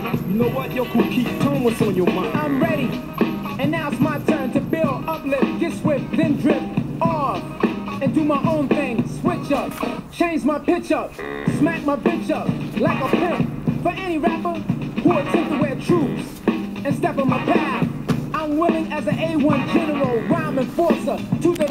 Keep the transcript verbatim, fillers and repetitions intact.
You know what, yo, cool, keep tone what's on your mind. I'm ready, and now it's my turn to build, uplift, get swift, then drift off, and do my own thing. Switch up, change my pitch up, smack my bitch up like a pimp. For any rapper who attempt to wear troops and step on my path, I'm willing as an A one general, rhyme enforcer to the